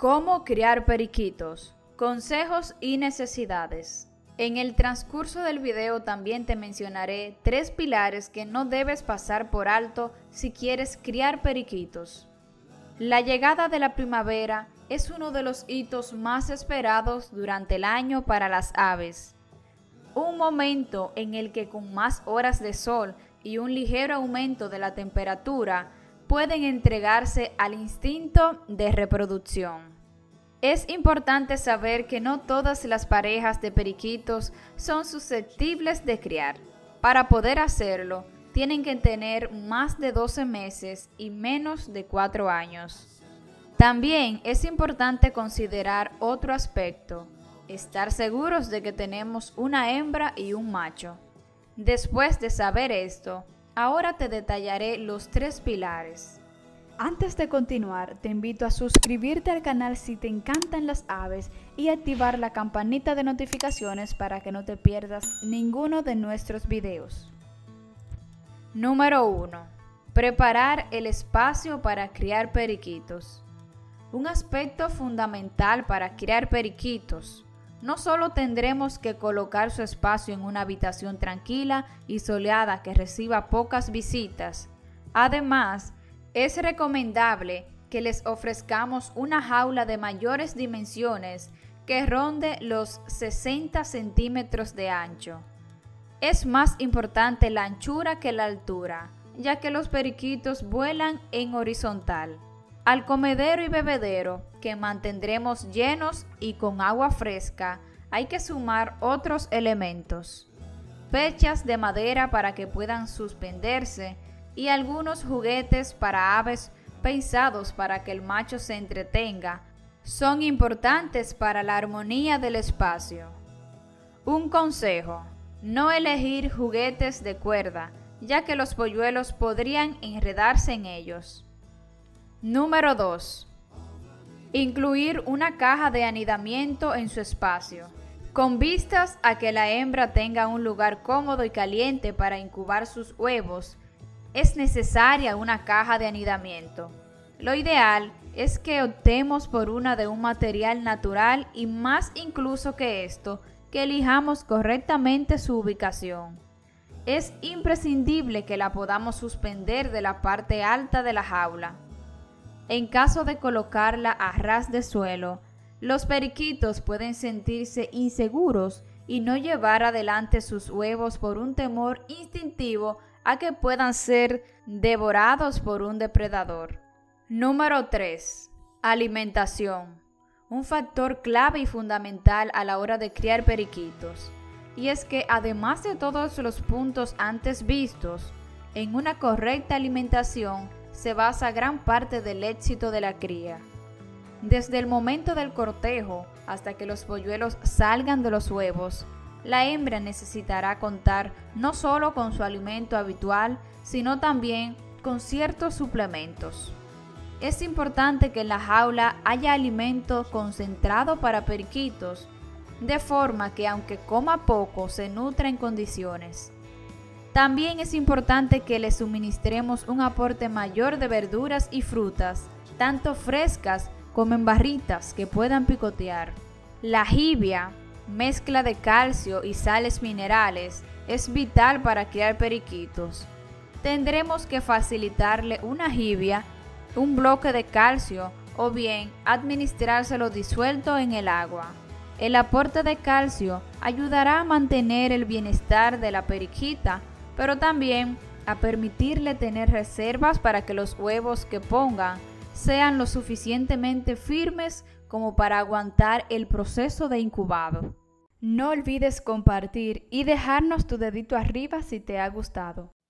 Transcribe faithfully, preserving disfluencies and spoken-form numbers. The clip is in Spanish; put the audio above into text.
¿Cómo criar periquitos? Consejos y necesidades. En el transcurso del video también te mencionaré tres pilares que no debes pasar por alto si quieres criar periquitos. La llegada de la primavera es uno de los hitos más esperados durante el año para las aves. Un momento en el que con más horas de sol y un ligero aumento de la temperatura pueden entregarse al instinto de reproducción. Es importante saber que no todas las parejas de periquitos son susceptibles de criar. Para poder hacerlo, tienen que tener más de doce meses y menos de cuatro años. También es importante considerar otro aspecto, estar seguros de que tenemos una hembra y un macho. Después de saber esto, ahora te detallaré los tres pilares. Antes de continuar, te invito a suscribirte al canal si te encantan las aves y activar la campanita de notificaciones para que no te pierdas ninguno de nuestros videos. Número uno. Preparar el espacio para criar periquitos. Un aspecto fundamental para criar periquitos. No solo tendremos que colocar su espacio en una habitación tranquila y soleada que reciba pocas visitas. Además, es recomendable que les ofrezcamos una jaula de mayores dimensiones que ronde los sesenta centímetros de ancho. Es más importante la anchura que la altura, ya que los periquitos vuelan en horizontal. Al comedero y bebedero, que mantendremos llenos y con agua fresca, hay que sumar otros elementos. Pechas de madera para que puedan suspenderse y algunos juguetes para aves pensados para que el macho se entretenga son importantes para la armonía del espacio. Un consejo: no elegir juguetes de cuerda, ya que los polluelos podrían enredarse en ellos. Número dos. Incluir una caja de anidamiento en su espacio, con vistas a que la hembra tenga un lugar cómodo y caliente para incubar sus huevos. Es necesaria una caja de anidamiento. Lo ideal es que optemos por una de un material natural y más incluso que esto, que elijamos correctamente su ubicación. Es imprescindible que la podamos suspender de la parte alta de la jaula. En caso de colocarla a ras de suelo, los periquitos pueden sentirse inseguros y no llevar adelante sus huevos por un temor instintivo a que puedan ser devorados por un depredador. Número tres. Alimentación. Un factor clave y fundamental a la hora de criar periquitos. Y es que además de todos los puntos antes vistos, en una correcta alimentación se basa gran parte del éxito de la cría. Desde el momento del cortejo hasta que los polluelos salgan de los huevos, la hembra necesitará contar no solo con su alimento habitual, sino también con ciertos suplementos. Es importante que en la jaula haya alimento concentrado para periquitos, de forma que aunque coma poco, se nutra en condiciones. También es importante que le suministremos un aporte mayor de verduras y frutas, tanto frescas como en barritas que puedan picotear. La jibia, mezcla de calcio y sales minerales, es vital para criar periquitos. Tendremos que facilitarle una jibia, un bloque de calcio o bien administrárselo disuelto en el agua. El aporte de calcio ayudará a mantener el bienestar de la periquita, pero también a permitirle tener reservas para que los huevos que pongan sean lo suficientemente firmes como para aguantar el proceso de incubado. No olvides compartir y dejarnos tu dedito arriba si te ha gustado.